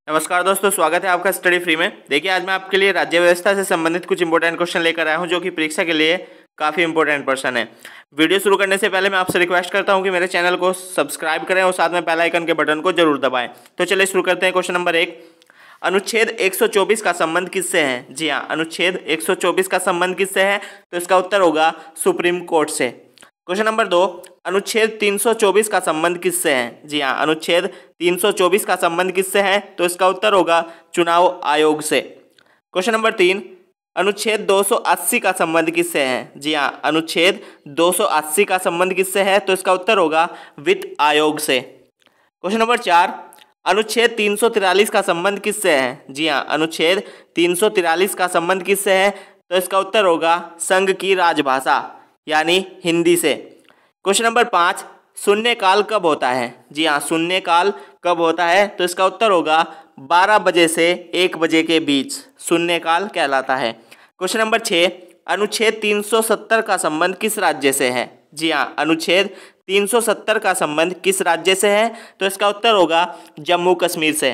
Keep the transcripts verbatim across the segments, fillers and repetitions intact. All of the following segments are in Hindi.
नमस्कार दोस्तों, स्वागत है आपका स्टडी फ्री में। देखिए, आज मैं आपके लिए राज्य व्यवस्था से संबंधित कुछ इंपॉर्टेंट क्वेश्चन लेकर आया हूं जो कि परीक्षा के लिए काफ़ी इंपॉर्टेंट प्रश्न है। वीडियो शुरू करने से पहले मैं आपसे रिक्वेस्ट करता हूं कि मेरे चैनल को सब्सक्राइब करें और साथ में बेल आइकन के बटन को जरूर दबाएं। तो चलिए शुरू करते हैं। क्वेश्चन नंबर एक, अनुच्छेद एक सौ चौबीस का संबंध किससे है? जी हाँ, अनुच्छेद एक सौ चौबीस का संबंध किससे है? तो इसका उत्तर होगा सुप्रीम कोर्ट से। क्वेश्चन नंबर दो, अनुच्छेद तीन सौ चौबीस का संबंध किससे है? जी हाँ, अनुच्छेद तीन सौ चौबीस का संबंध किससे है? तो इसका उत्तर होगा चुनाव आयोग से। क्वेश्चन नंबर तीन, अनुच्छेद दो सौ अस्सी का संबंध किससे है? जी हाँ, अनुच्छेद दो सौ अस्सी का संबंध किससे है? तो इसका उत्तर होगा वित्त आयोग से। क्वेश्चन नंबर चार, अनुच्छेद तीन सौ तिरालीस का संबंध किससे है? जी हाँ, अनुच्छेद तीन सौ तिरालीस का संबंध किससे है? तो इसका उत्तर होगा संघ की राजभाषा यानी हिंदी से। क्वेश्चन नंबर पाँच, शून्यकाल कब होता है? जी हाँ, शून्यकाल कब होता है? तो इसका उत्तर होगा बारह बजे से एक बजे के बीच शून्यकाल कहलाता है। क्वेश्चन नंबर छः, अनुच्छेद तीन सौ सत्तर का संबंध किस राज्य से है? जी हाँ, अनुच्छेद तीन सौ सत्तर का संबंध किस राज्य से है? तो इसका उत्तर होगा जम्मू कश्मीर से।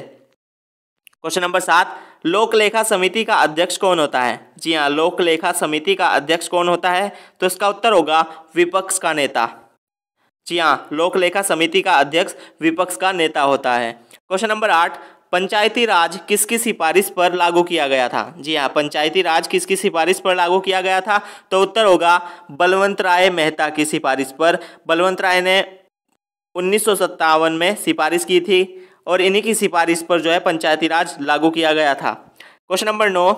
क्वेश्चन नंबर सात, लोक लेखा समिति का अध्यक्ष कौन होता है? जी हाँ, लोक लेखा समिति का अध्यक्ष कौन होता है? तो इसका उत्तर होगा विपक्ष का नेता। जी हाँ, लोक लेखा समिति का अध्यक्ष विपक्ष का नेता होता है। क्वेश्चन नंबर आठ, पंचायती राज किसकी सिफारिश पर लागू किया गया था? जी हाँ, पंचायती राज किसकी सिफारिश पर लागू किया गया था? तो उत्तर होगा बलवंत राय मेहता की सिफारिश पर। बलवंत राय ने उन्नीस सौ सत्तावन में सिफारिश की थी और इन्हीं की सिफारिश पर जो है पंचायती राज लागू किया गया था। क्वेश्चन नंबर नौ,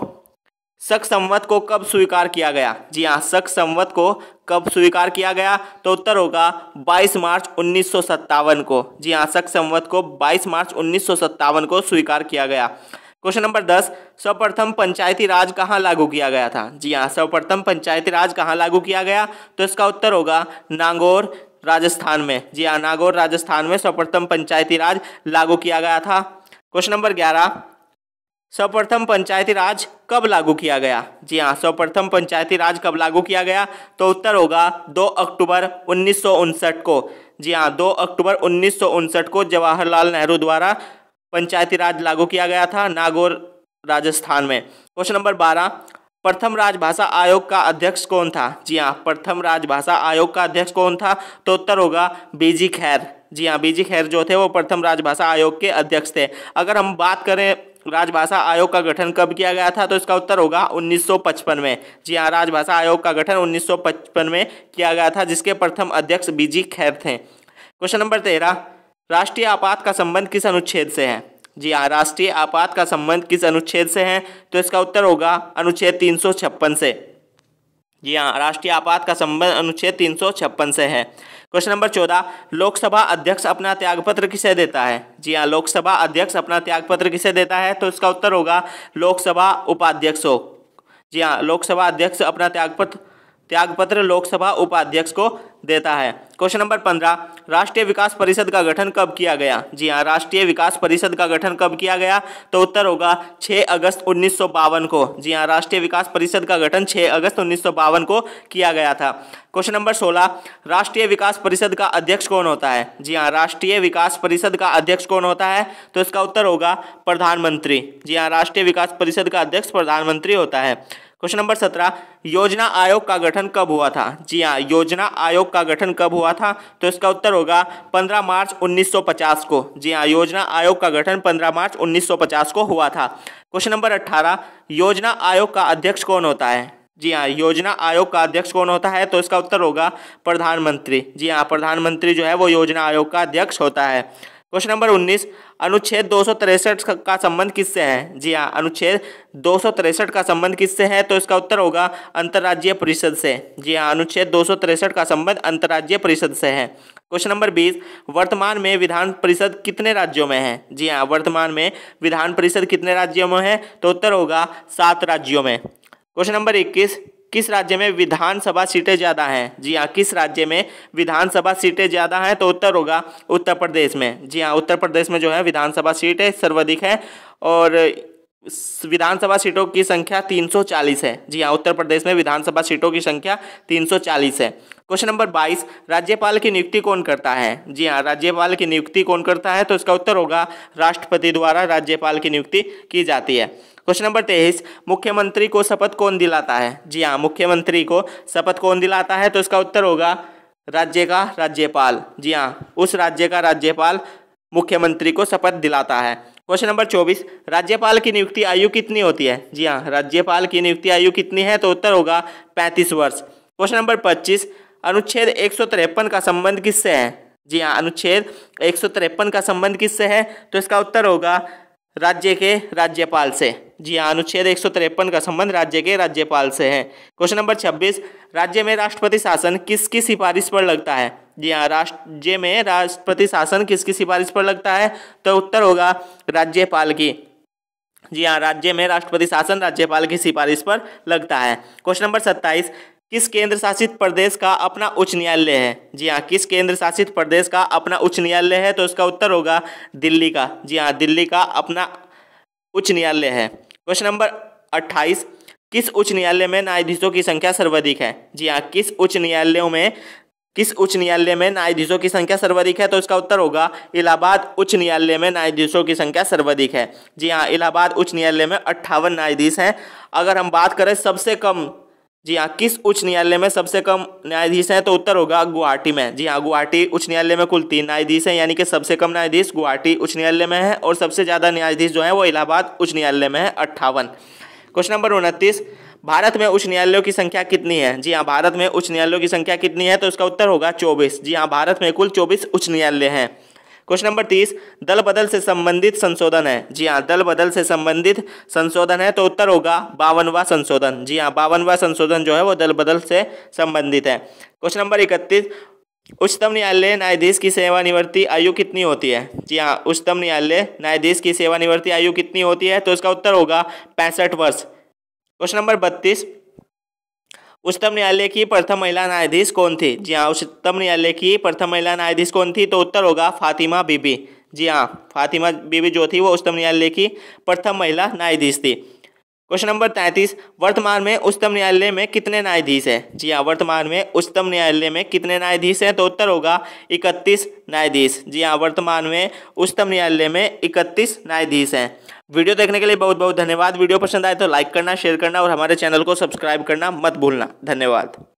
शक संवत को कब स्वीकार किया गया? जी हाँ, शक संवत को कब स्वीकार किया गया? तो उत्तर होगा बाईस मार्च उन्नीस सौ सत्तावन को। जी हाँ, शक संवत को बाईस मार्च उन्नीस सौ सत्तावन को स्वीकार किया गया। क्वेश्चन नंबर दस, सर्वप्रथम पंचायती राज कहाँ लागू किया गया था? जी हाँ, सर्वप्रथम पंचायती राज कहाँ लागू किया गया? तो इसका उत्तर होगा नागौर राजस्थान में। जी हाँ, नागौर राजस्थान में सर्वप्रथम पंचायती राज लागू किया गया था। क्वेश्चन नंबर ग्यारह, सर्वप्रथम पंचायती राज कब लागू किया गया? जी हाँ, सर्वप्रथम पंचायती राज कब लागू किया गया? तो उत्तर होगा दो अक्टूबर उन्नीस सौ उनसठ को। जी हाँ, दो अक्टूबर उन्नीस सौ उनसठ को जवाहरलाल नेहरू द्वारा पंचायती राज लागू किया गया था नागौर राजस्थान में। क्वेश्चन नंबर बारह, प्रथम राजभाषा आयोग का अध्यक्ष कौन था? जी हाँ, प्रथम राजभाषा आयोग का अध्यक्ष कौन था? तो उत्तर होगा बीजी खैर। जी हाँ, बीजी खैर जो थे वो प्रथम राजभाषा आयोग के अध्यक्ष थे। अगर हम बात करें राजभाषा आयोग का गठन कब किया गया था, तो इसका उत्तर होगा उन्नीस सौ पचपन में। जी हाँ, राजभाषा आयोग का गठन उन्नीस सौ पचपन में किया गया था जिसके प्रथम अध्यक्ष बीजी खैर थे। क्वेश्चन नंबर तेरह, राष्ट्रीय आपात का संबंध किस अनुच्छेद से है? जी हाँ, राष्ट्रीय आपात का संबंध किस अनुच्छेद से है? तो इसका उत्तर होगा अनुच्छेद तीन सौ छप्पन से। जी हाँ, राष्ट्रीय आपात का संबंध अनुच्छेद तीन सौ छप्पन से है। क्वेश्चन नंबर चौदह, लोकसभा अध्यक्ष अपना त्यागपत्र किसे देता है? जी हाँ, लोकसभा अध्यक्ष अपना त्यागपत्र किसे देता है? तो इसका उत्तर होगा लोकसभा उपाध्यक्ष हो। जी हाँ, लोकसभा अध्यक्ष अपना त्यागपत्र त्यागपत्र लोकसभा उपाध्यक्ष को देता है। क्वेश्चन नंबर पंद्रह, राष्ट्रीय विकास परिषद का गठन कब किया गया? जी हाँ, राष्ट्रीय विकास परिषद का गठन कब किया गया? तो उत्तर होगा छह अगस्त उन्नीस सौ बावन को। जी हाँ, राष्ट्रीय विकास परिषद का गठन छह अगस्त उन्नीस सौ बावन को किया गया था। क्वेश्चन नंबर सोलह, राष्ट्रीय विकास परिषद का अध्यक्ष कौन होता है? जी हाँ, राष्ट्रीय विकास परिषद का अध्यक्ष कौन होता है? तो इसका उत्तर होगा प्रधानमंत्री। जी हाँ, राष्ट्रीय विकास परिषद का अध्यक्ष प्रधानमंत्री होता है। क्वेश्चन नंबर सत्रह, योजना आयोग का गठन कब हुआ था? जी हाँ, योजना आयोग का गठन कब हुआ था? तो इसका उत्तर होगा पंद्रह मार्च उन्नीस सौ पचास को। जी हाँ, योजना आयोग का गठन पंद्रह मार्च उन्नीस सौ पचास को हुआ था। क्वेश्चन नंबर अठारह, योजना आयोग का अध्यक्ष कौन होता है? जी हाँ, योजना आयोग का अध्यक्ष कौन होता है? तो इसका उत्तर होगा प्रधानमंत्री। जी हाँ, प्रधानमंत्री जो है वो योजना आयोग का अध्यक्ष होता है। क्वेश्चन नंबर उन्नीस, अनुच्छेद दो सौ तिरसठ का संबंध किससे है? जी हाँ, अनुच्छेद दो सौ तिरसठ का संबंध किससे है? तो इसका उत्तर होगा अंतर्राज्यीय परिषद से। जी हाँ, अनुच्छेद दो सौ तिरसठ का संबंध अंतर्राज्यीय परिषद से है। क्वेश्चन नंबर बीस, वर्तमान में विधान परिषद कितने राज्यों में है? जी हाँ, वर्तमान में विधान परिषद कितने राज्यों में है? तो उत्तर होगा सात राज्यों में। क्वेश्चन नंबर इक्कीस, किस राज्य में विधानसभा सीटें ज़्यादा हैं? जी हाँ, किस राज्य में विधानसभा सीटें ज़्यादा हैं? तो उत्तर होगा उत्तर प्रदेश में। जी हाँ, उत्तर प्रदेश में जो है विधानसभा सीटें सर्वाधिक है और विधानसभा सीटों की संख्या तीन सौ चालीस है। जी हाँ, उत्तर प्रदेश में विधानसभा सीटों की संख्या तीन सौ चालीस है। क्वेश्चन नंबर बाईस, राज्यपाल की नियुक्ति कौन करता है? जी हाँ, राज्यपाल की नियुक्ति कौन करता है? तो इसका उत्तर होगा राष्ट्रपति द्वारा राज्यपाल की नियुक्ति की जाती है। क्वेश्चन नंबर तेईस, मुख्यमंत्री को शपथ कौन दिलाता है? जी हाँ, मुख्यमंत्री को शपथ कौन दिलाता है? तो इसका उत्तर होगा राज्य का राज्यपाल। जी हाँ, उस राज्य का राज्यपाल मुख्यमंत्री को शपथ दिलाता है। क्वेश्चन नंबर चौबीस, राज्यपाल की नियुक्ति आयु कितनी होती है? जी हाँ, राज्यपाल की नियुक्ति आयु कितनी है? तो उत्तर होगा पैंतीस वर्ष। क्वेश्चन नंबर पच्चीस, अनुच्छेद एक सौ तिरपन का संबंध किससे है? जी हाँ, अनुच्छेद एक सौ तिरपन का संबंध किससे है? तो इसका उत्तर होगा राज्य के राज्यपाल से। जी हाँ, अनुच्छेद एक सौ तिरपन का संबंध राज्य के राज्यपाल से है। क्वेश्चन नंबर छब्बीस, राज्य में राष्ट्रपति शासन किसकी सिफारिश पर लगता है? जी हाँ, राज्य में राष्ट्रपति शासन किसकी सिफारिश पर लगता है? तो उत्तर होगा राज्यपाल की। जी हाँ, राज्य में राष्ट्रपति शासन राज्यपाल की सिफारिश पर लगता है। क्वेश्चन नंबर सत्ताईस, किस केंद्र शासित प्रदेश का अपना उच्च न्यायालय है? जी हाँ, किस केंद्र शासित प्रदेश का अपना उच्च न्यायालय है? तो इसका उत्तर होगा दिल्ली का। जी हाँ, दिल्ली का अपना उच्च न्यायालय है। क्वेश्चन नंबर अट्ठाईस, किस उच्च न्यायालय में न्यायाधीशों की संख्या सर्वाधिक है? जी हाँ, किस उच्च न्यायालयों में किस उच्च न्यायालय में न्यायाधीशों की संख्या सर्वाधिक है? तो इसका उत्तर होगा इलाहाबाद उच्च न्यायालय में न्यायाधीशों की संख्या सर्वाधिक है। जी हाँ, इलाहाबाद उच्च न्यायालय में अट्ठावन न्यायाधीश हैं। अगर हम बात करें सबसे कम, जी हाँ, किस उच्च न्यायालय में सबसे कम न्यायाधीश हैं? तो उत्तर होगा गुवाहाटी में। जी हाँ, गुवाहाटी उच्च न्यायालय में कुल तीन न्यायाधीश हैं, यानी कि सबसे कम न्यायाधीश गुवाहाटी उच्च न्यायालय में है और सबसे ज़्यादा न्यायाधीश जो है वो इलाहाबाद उच्च न्यायालय में है, अट्ठावन। क्वेश्चन नंबर उनतीस, भारत में उच्च न्यायालयों की संख्या कितनी है? जी हाँ, भारत में उच्च न्यायालयों की संख्या कितनी है? तो इसका उत्तर होगा चौबीस। जी हाँ, भारत में कुल चौबीस उच्च न्यायालय हैं। क्वेश्चन नंबर तीस, दल बदल से संबंधित संशोधन है? जी हाँ, दल बदल से संबंधित संशोधन है, तो उत्तर होगा बावनवा संशोधन। जी हाँ, बावनवा संशोधन जो है वो दल बदल से संबंधित है। क्वेश्चन नंबर इकतीस, उच्चतम न्यायालय न्यायाधीश की सेवानिवृत्ति आयु कितनी होती है? जी हाँ, उच्चतम न्यायालय न्यायाधीश की सेवानिवृत्ति आयु कितनी होती है? तो इसका उत्तर होगा पैंसठ वर्ष। क्वेश्चन नंबर बत्तीस, उच्चतम न्यायालय की प्रथम महिला न्यायाधीश कौन थी? जी हाँ, उच्चतम न्यायालय की प्रथम महिला न्यायाधीश कौन थी? तो उत्तर होगा फातिमा बीबी। जी हाँ, फातिमा बीबी जो थी वो उच्चतम न्यायालय की प्रथम महिला न्यायाधीश थी। क्वेश्चन नंबर तैंतीस, वर्तमान में उच्चतम न्यायालय में कितने न्यायाधीश हैं? जी हाँ, वर्तमान में उच्चतम न्यायालय में कितने न्यायाधीश हैं? तो उत्तर होगा इकतीस न्यायाधीश। जी हाँ, वर्तमान में उच्चतम न्यायालय में इकतीस न्यायाधीश हैं। वीडियो देखने के लिए बहुत बहुत धन्यवाद। वीडियो पसंद आए तो लाइक करना, शेयर करना और हमारे चैनल को सब्सक्राइब करना मत भूलना। धन्यवाद।